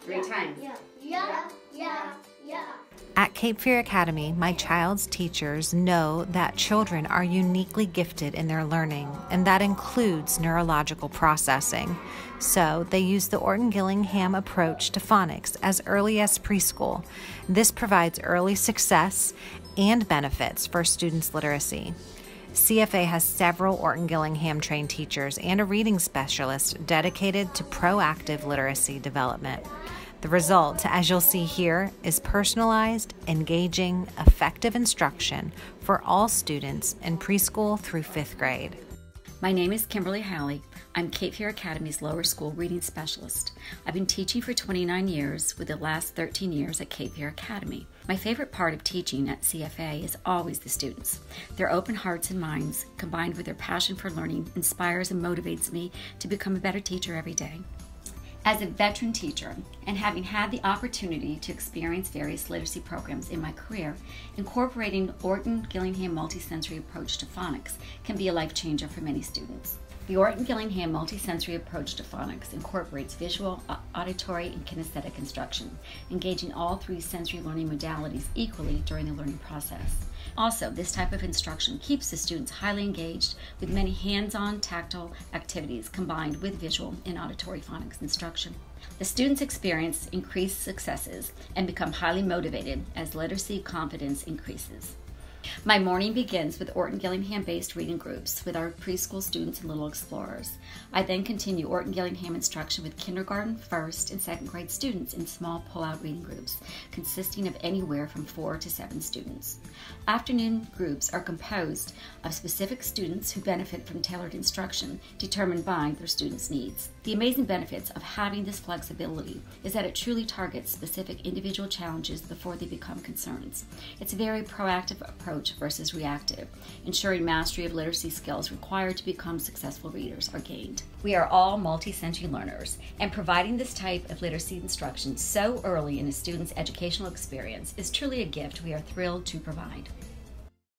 Three times. Yeah. At Cape Fear Academy, my child's teachers know that children are uniquely gifted in their learning, and that includes neurological processing. So they use the Orton Gillingham approach to phonics as early as preschool. This provides early success and benefits for students' literacy. CFA has several Orton Gillingham trained teachers and a reading specialist dedicated to proactive literacy development. The result, as you'll see here, is personalized, engaging, effective instruction for all students in preschool through 5th grade. My name is Kimberly Halley. I'm Cape Fear Academy's lower school reading specialist. I've been teaching for 29 years, with the last 13 years at Cape Fear Academy. My favorite part of teaching at CFA is always the students. Their open hearts and minds, combined with their passion for learning, inspires and motivates me to become a better teacher every day. As a veteran teacher, and having had the opportunity to experience various literacy programs in my career, incorporating Orton Gillingham multisensory approach to phonics can be a life changer for many students. The Orton Gillingham multisensory approach to phonics incorporates visual, auditory, and kinesthetic instruction, engaging all three sensory learning modalities equally during the learning process. Also, this type of instruction keeps the students highly engaged with many hands-on tactile activities combined with visual and auditory phonics instruction. The students experience increased successes and become highly motivated as literacy confidence increases. My morning begins with Orton Gillingham-based reading groups with our preschool students and Little Explorers. I then continue Orton Gillingham instruction with kindergarten, 1st, and 2nd grade students in small pull-out reading groups, consisting of anywhere from 4 to 7 students. Afternoon groups are composed of specific students who benefit from tailored instruction determined by their students' needs. The amazing benefits of having this flexibility is that it truly targets specific individual challenges before they become concerns. It's a very proactive approach versus reactive, ensuring mastery of literacy skills required to become successful readers are gained. We are all multi-sensory learners, and providing this type of literacy instruction so early in a student's educational experience is truly a gift we are thrilled to provide.